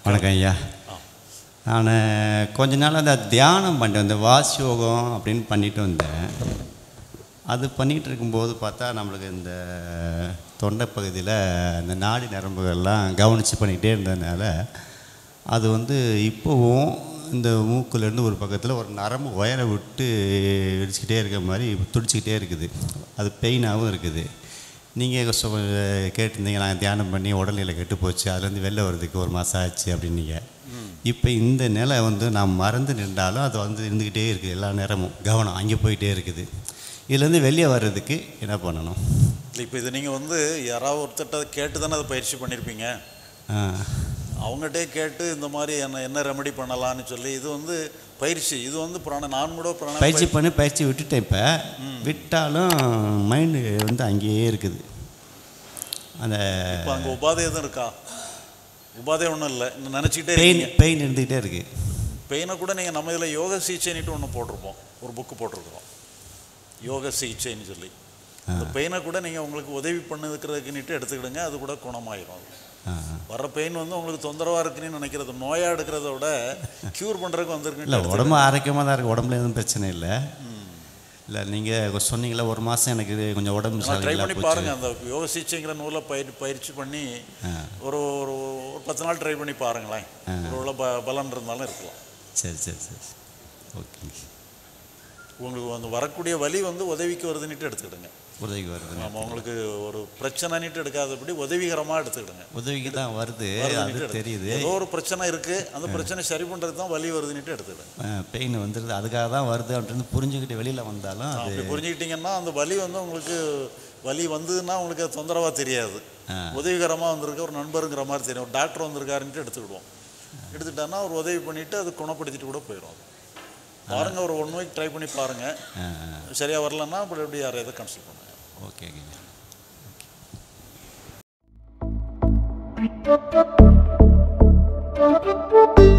வணக்கம் ஐயா. நான் கொஞ்ச நாள் அந்த தியானம் பண்ணிட்டு வந்தேன், வாசி யோகம் அப்படின்னு பண்ணிட்டு வந்தேன். அது பண்ணிகிட்டு இருக்கும்போது பார்த்தா நம்மளுக்கு இந்த தொண்டை பகுதியில் இந்த நாடி நரம்புகள்லாம் கவனித்து பண்ணிக்கிட்டே இருந்ததுனால அது இப்போவும் இந்த மூக்குலேருந்து ஒரு பக்கத்தில் ஒரு நரம்பு ஒயரை விட்டு இடிச்சிக்கிட்டே இருக்க மாதிரி துடிச்சிக்கிட்டே இருக்குது. அது பெயினாகவும் இருக்குது. நீங்கள் கேட்டிருந்தீங்க, நான் தியானம் பண்ணி உடல்நிலை கெட்டு போச்சு, அதுலேருந்து வெளில வர்றதுக்கு 1 மாதம் ஆச்சு அப்படின்னீங்க. இப்போ இந்த நிலை நான் மறந்து நின்றாலும் அது இருந்துக்கிட்டே இருக்குது. எல்லா நேரமும் கவனம் அங்கே போயிட்டே இருக்குது. இதுலேருந்து வெளியே வர்றதுக்கு என்ன பண்ணணும்? இப்போ இது நீங்கள் யாராவது ஒருத்தட்ட கேட்டு தானே அதை பயிற்சி பண்ணியிருப்பீங்க. அவங்ககிட்டே கேட்டு இந்த மாதிரி என்ன ரெமெடி பண்ணலான்னு சொல்லி இது பயிற்சி. இது நான் கூட பயிற்சி விட்டுட்டேன். இப்போ விட்டாலும் மைண்டு அங்கேயே இருக்குது. அந்த இப்போ அங்கே உபாதை எதுவும் இருக்கா? உபாதை ஒன்றும் இல்லை, நினச்சிக்கிட்டே பெயின் இருந்துக்கிட்டே இருக்குது. பெயினை கூட நீங்கள் நம்ம இதில் யோக சிகிச்சைன்னுட்டு ஒன்று போட்டிருப்போம், ஒரு புக்கு போட்டிருக்கிறோம், யோக சிகிச்சைன்னு சொல்லி. அந்த பெயினை கூட நீங்கள் உங்களுக்கு உதவி பண்ணுறதுக்குன்னுட்டு எடுத்துக்கிடுங்க, அது கூட குணமாயிரும். வர பெயின் உங்களுக்கு தொந்தரவாக இருக்குன்னு நினைக்கிறது, நோயாக எடுக்கிறத விட க்யூர் பண்ணுறதுக்கு வந்துருக்கு. இல்லை, உடம்பு ஆரோக்கியமாக தான் இருக்குது, உடம்புல எதுவும் பிரச்சனை இல்லை. இல்லை, நீங்கள் சொன்னீங்களா 1 மாதம் எனக்கு கொஞ்சம் உடம்பு ட்ரை பண்ணி பாருங்கள். அந்த யோக சிகிச்சைங்கிற நூலில் பயிற்சி பண்ணி ஒரு 10 நாள் ட்ரை பண்ணி பாருங்களேன். ஒரு பலன் இருந்தாலும் இருக்கலாம். சரி சரி சரி, ஓகேங்க. உங்களுக்கு வரக்கூடிய வலி உதவிக்கு வருதுன்னுட்டு எடுத்துக்கிடுங்க. உதவிக்கு வருது. ஆமாம், உங்களுக்கு ஒரு பிரச்சனைன்னுட்டு எடுக்காதபடி உதவிகரமாக எடுத்துக்கிடுங்க. உதவிக்கு தான் வருது, அது தெரியுது. ஏதோ ஒரு பிரச்சனை இருக்குது, அந்த பிரச்சனை சரி பண்ணுறதுக்கு தான் வலி வருதுன்னுட்டு எடுத்துக்கிடுங்க. பெயின் வந்துடுது, அதுக்காக தான் வருது அப்படின்னு புரிஞ்சுக்கிட்டு வெளியில் வந்தாலும் அப்படி புரிஞ்சுக்கிட்டிங்கன்னா அந்த வலி உங்களுக்கு வலி வந்ததுன்னா உங்களுக்கு அது தொந்தரவாக தெரியாது, உதவிகரமாக வந்திருக்கு, ஒரு நண்பருங்கிற மாதிரி தெரியும். ஒரு டாக்டர் வந்திருக்காருன்ட்டு எடுத்துக்கிடுவோம். எடுத்துட்டான்னா ஒரு உதவி பண்ணிவிட்டு அது குணப்படுத்திட்டு கூட போயிடும். பாருங்கள், ஒரு 1 வீக் ட்ரை பண்ணி பாருங்கள். சரியாக வரலன்னா அப்படி எப்படி யாரையாவது கன்சல்ட் பண்ணுங்கள். ஓகேங்க.